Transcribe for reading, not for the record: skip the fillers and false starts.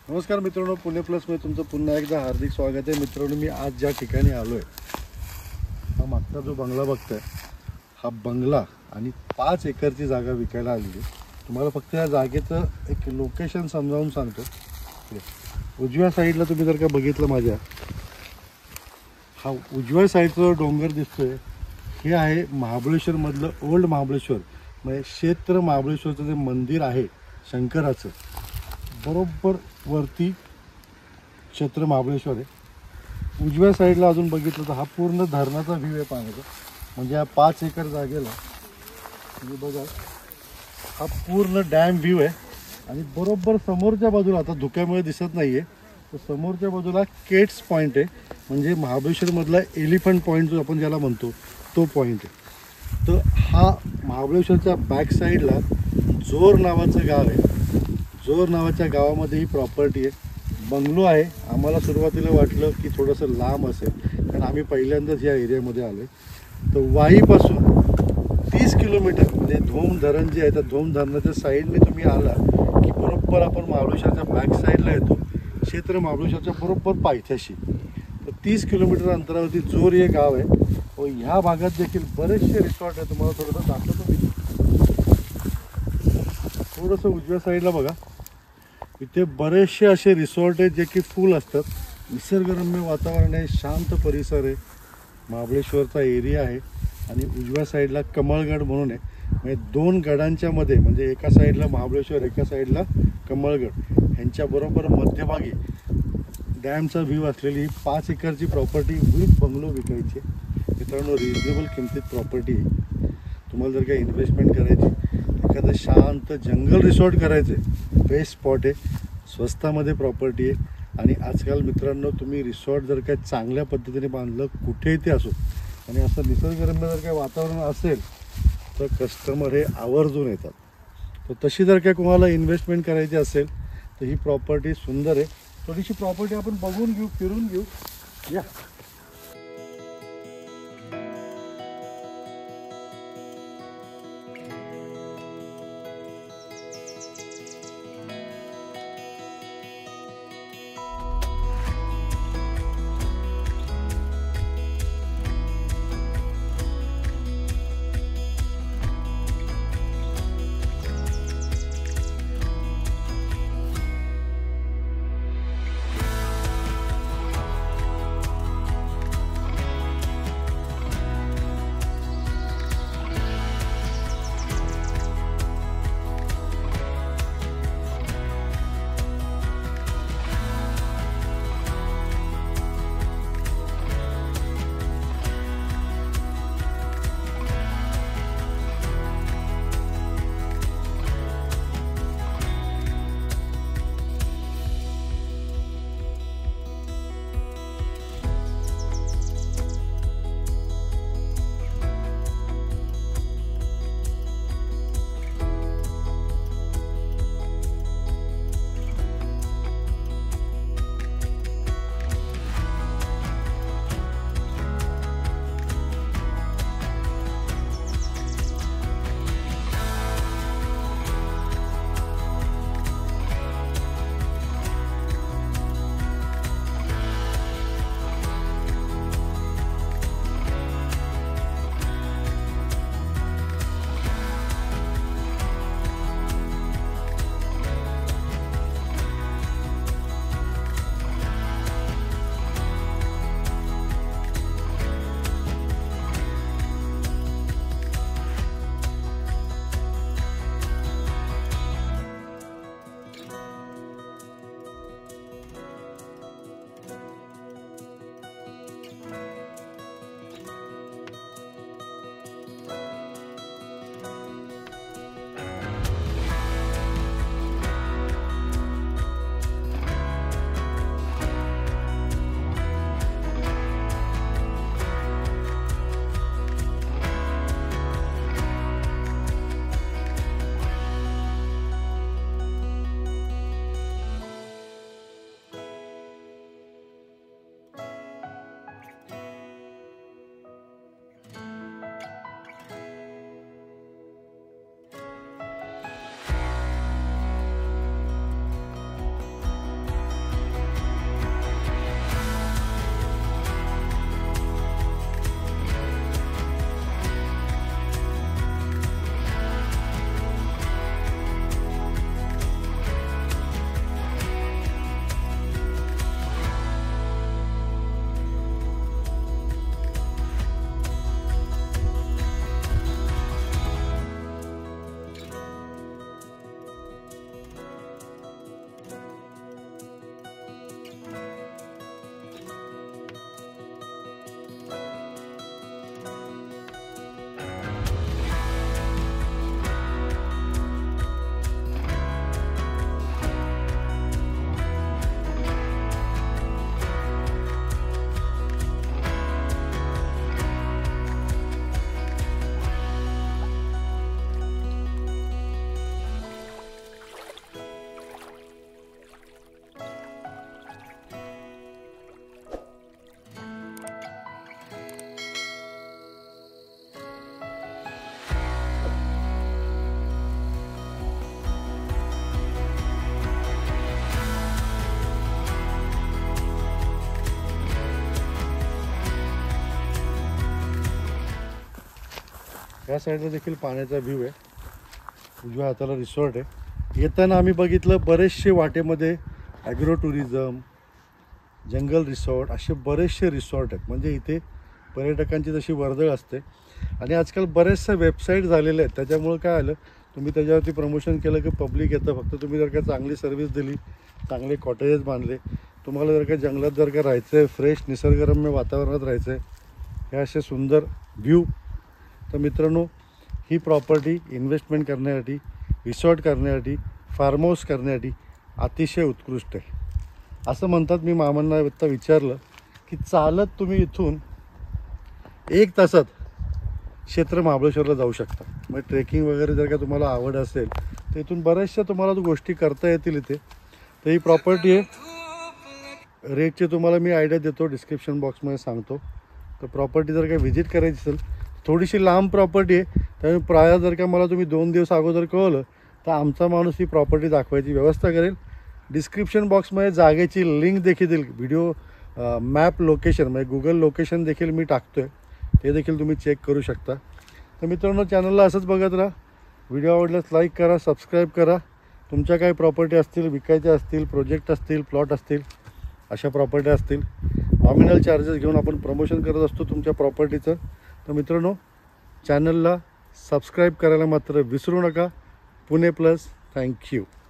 नमस्कार मित्रांनो, पुणे प्लसमध्ये तुमचं पुन्हा एकदा हार्दिक स्वागत आहे. मित्रांनो, मी आज ज्या ठिकाणी आलो आहे, हा मागचा जो बंगला बघताय, हा बंगला आणि 5 एकरची जागा विकायला आलेली. तुम्हाला फक्त या जागेचं एक लोकेशन समजावून सांगतो. उजव्या साईडला तुम्ही जर का बघितलं, माझ्या हा उजव्या साईडचा डोंगर दिसतोय, हे आहे महाबळेश्वरमधलं ओल्ड महाबळेश्वर. म्हणजे क्षेत्र महाबळेश्वरचं जे मंदिर आहे शंकराचं, बरोबर वरती क्षेत्र महाबळेश्वर आहे. उजव्या साईडला अजून बघितलं तर हा पूर्ण धरणाचा व्ह्यू आहे पाण्याचा. म्हणजे हा 5 एकर जागेला तुम्ही बघा, हा पूर्ण डॅम व्ह्यू आहे. आणि बरोबर समोरच्या बाजूला, आता धुक्यामुळे दिसत नाही आहे, तर समोरच्या बाजूला केट्स पॉईंट आहे. म्हणजे महाबळेश्वरमधला एलिफंट पॉईंट जो आपण ज्याला म्हणतो, तो पॉईंट आहे. तर हा महाबळेश्वरच्या बॅक साईडला जोर नावाचं गाव आहे. जोर नावाच्या गावामध्ये ही प्रॉपर्टी आहे. बंगलो आहे. आम्हाला सुरुवातीला वाटलं की थोडंसं लांब असेल, कारण आम्ही पहिल्यांदाच या एरियामध्ये आलो आहे. तर वाईपासून 30 किलोमीटर म्हणजे धोम धरण जे आहे, त्या धोम धरणाच्या साईडने तुम्ही आला की बरोबर आपण महाबळेश्वरच्या बॅक साईडला येतो. क्षेत्र महाबळेश्वरच्या बरोबर पायथ्याशी. तर 30 किलोमीटर अंतरावरती जोर हे गाव आहे. व ह्या भागात देखील बरेचसे रिसॉर्ट आहे. तुम्हाला थोडंसं दाखवतो मी. थोडंसं उजव्या साईडला बघा, इथे बरेचसे असे रिसॉर्ट आहेत जे की फुल असतात. निसर्गरम्य वातावरण आहे, शांत परिसर आहे, महाबळेश्वरचा एरिया आहे. आणि उजव्या साईडला कमळगड म्हणून आहे. म्हणजे 2 गडांच्या मध्ये, म्हणजे एका साईडला महाबळेश्वर, एका साईडला कमळगड, ह्यांच्याबरोबर मध्यभागी डॅमचा व्ह्यू असलेली ही 5 एकरची प्रॉपर्टी विथ बंगलो विकायची. मित्रांनो, रिजनेबल किमतीत प्रॉपर्टी आहे. तुम्हाला जर काही इन्व्हेस्टमेंट करायची, एखादं शांत जंगल रिसॉर्ट करायचे, बेस्ट स्पॉट आहे. स्वस्तामध्ये प्रॉपर्टी आहे. आणि आजकाल मित्रांनो, तुम्ही रिसॉर्ट जर काही चांगल्या पद्धतीने बांधलं, कुठेही ते असो, आणि असं निसर्गरम्य जर काही वातावरण असेल, तर कस्टमर हे आवर्जून येतात. तर तशी जर काही कोणाला इन्व्हेस्टमेंट करायची असेल, तर ही प्रॉपर्टी सुंदर आहे. थोडीशी प्रॉपर्टी आपण बघून घेऊ, फिरून घेऊ या. ह्या साईडला देखील पाण्याचा व्ह्यू आहे. उजव्या हाताला रिसॉर्ट आहे. येताना आम्ही बघितलं बरेचसे वाटेमध्ये ॲग्रो टुरिझम, जंगल रिसॉर्ट असे बरेचसे रिसॉर्ट आहेत. म्हणजे इथे पर्यटकांची जशी वर्दळ असते. आणि आजकाल बरेचशा वेबसाईट झालेले आहेत. त्याच्यामुळं काय आलं, तुम्ही त्याच्यावरती प्रमोशन केलं की पब्लिक येतं. फक्त तुम्ही जर का चांगली सर्व्हिस दिली, चांगले कॉटेजेस बांधले, तुम्हाला जर का जंगलात जर का राहायचं आहे, फ्रेश निसर्गरम्य वातावरणात राहायचं आहे, हे असे सुंदर व्ह्यू, तर मित्रांनो ही प्रॉपर्टी इन्व्हेस्टमेंट करण्यासाठी, रिसॉर्ट करण्यासाठी, फार्म हाऊस करण्यासाठी अतिशय उत्कृष्ट आहे. असं म्हणतात, मी मामांना आत्ता विचारलं की चालत तुम्ही इथून 1 तासात क्षेत्र महाबळेश्वरला जाऊ शकता. मग ट्रेकिंग वगैरे जर का तुम्हाला आवड असेल तर इथून बऱ्याचशा तुम्हाला गोष्टी करता येतील इथे. तर ही प्रॉपर्टी आहे. रेटची तुम्हाला मी आयडिया देतो, डिस्क्रिप्शन बॉक्समध्ये सांगतो. तर प्रॉपर्टी जर का व्हिजिट करायची असेल, थोडीशी लांब प्रॉपर्टी आहे, त्यामुळे प्राय जर का मला तुम्ही 2 दिवस अगोदर कळवलं तर आमचा माणूस ही प्रॉपर्टी दाखवायची व्यवस्था करेल. डिस्क्रिप्शन बॉक्समध्ये जागेची लिंक देखील देईल. व्हिडिओ मॅप लोकेशन म्हणजे गुगल लोकेशन देखील मी टाकतो आहे, ते देखील तुम्ही चेक करू शकता. तर मित्रांनो चॅनलला असंच बघत राहा. व्हिडिओ आवडल्यास लाईक करा, सबस्क्राईब करा. तुमच्या काही प्रॉपर्टी असतील, विकायच्या असतील, प्रोजेक्ट असतील, प्लॉट असतील, अशा प्रॉपर्टी असतील, नॉमिनल चार्जेस घेऊन आपण प्रमोशन करत असतो तुमच्या प्रॉपर्टीचं. तर मित्रांनो चॅनलला सबस्क्राईब करायला मात्र विसरू नका. पुणे प्लस. थँक्यू.